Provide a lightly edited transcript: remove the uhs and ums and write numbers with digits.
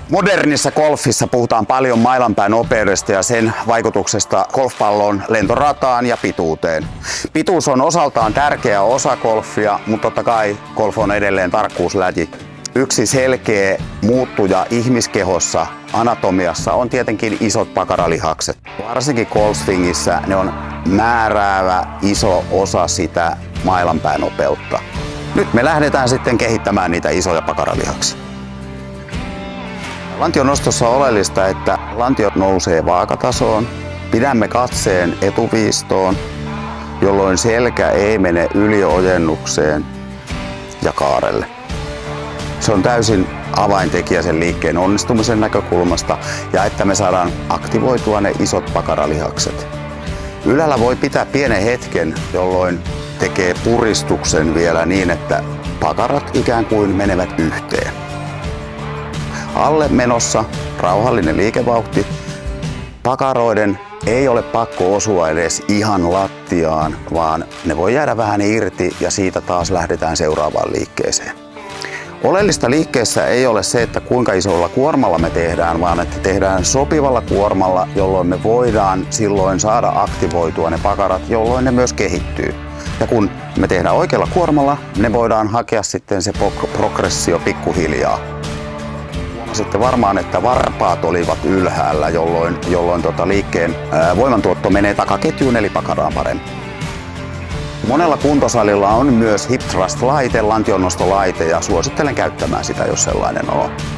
Modernissa golfissa puhutaan paljon mailanpään nopeudesta ja sen vaikutuksesta golfpallon lentorataan ja pituuteen. Pituus on osaltaan tärkeä osa golfia, mutta totta kai golf on edelleen tarkkuuslaji. Yksi selkeä muuttuja ihmiskehossa, anatomiassa on tietenkin isot pakaralihakset. Varsinkin golfswingissä ne on määräävä iso osa sitä mailanpään nopeutta. Nyt me lähdetään sitten kehittämään niitä isoja pakaralihaksia. Lantion nostossa on oleellista, että lantio nousee vaakatasoon. Pidämme katseen etuviistoon, jolloin selkä ei mene yliojennukseen ja kaarelle. Se on täysin avaintekijä sen liikkeen onnistumisen näkökulmasta ja että me saadaan aktivoitua ne isot pakaralihakset. Ylhäällä voi pitää pienen hetken, jolloin tekee puristuksen vielä niin, että pakarat ikään kuin menevät yhteen. Alle menossa rauhallinen liikevauhti. Pakaroiden ei ole pakko osua edes ihan lattiaan, vaan ne voi jäädä vähän irti ja siitä taas lähdetään seuraavaan liikkeeseen. Oleellista liikkeessä ei ole se, että kuinka isolla kuormalla me tehdään, vaan että tehdään sopivalla kuormalla, jolloin me voidaan silloin saada aktivoitua ne pakarat, jolloin ne myös kehittyy. Ja kun me tehdään oikealla kuormalla, ne voidaan hakea sitten se progressio pikkuhiljaa. Sitten varmaan, että varpaat olivat ylhäällä, jolloin liikkeen voimantuotto menee takaketjuun eli pakaraan paremmin. Monella kuntosalilla on myös hip thrust -laite, lantionnostolaite, ja suosittelen käyttämään sitä, jos sellainen on.